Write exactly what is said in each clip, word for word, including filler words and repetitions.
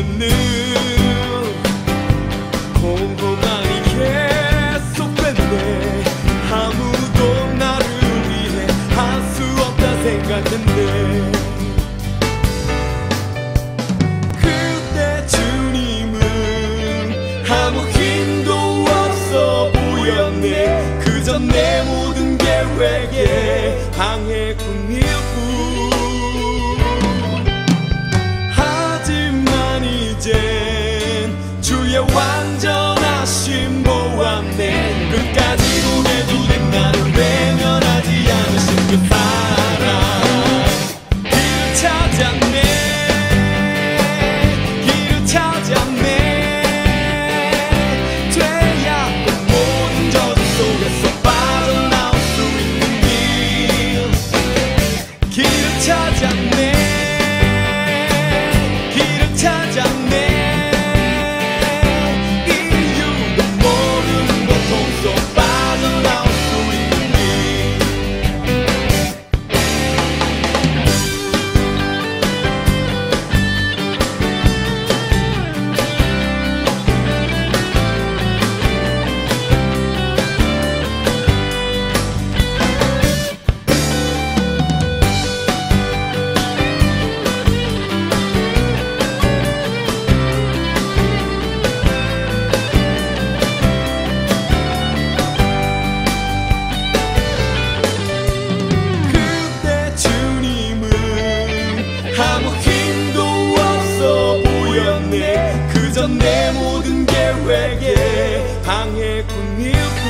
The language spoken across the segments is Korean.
이후에는 공허함이 계속됐네. 아무도 나를 위해 할 수 없다 생각했네. 그때 주님은 아무 힘도 없어 보였네. 그저 내 모든 계획에 방해꾼일 뿐. 하지만 이젠 주의 완전하심 보았네. 끝까지 보내도 된 나를 외면하지 않으신 그 사랑. 길을 찾았네. 길을 찾았네. 죄악된 모든 저주 속에서 빠져나올 수 있는 길. 길을 찾았네. 길을 찾았네. 이유도 모르는 고통 속 빠져나올 수 있는 길. 그때 주님은 아무 힘도 없어 보였네. 그저 내 모든 계획에 방해꾼일 뿐.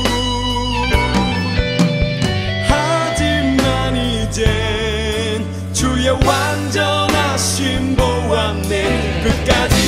하지만 이젠 주의 완전하심 보았네. 끝까지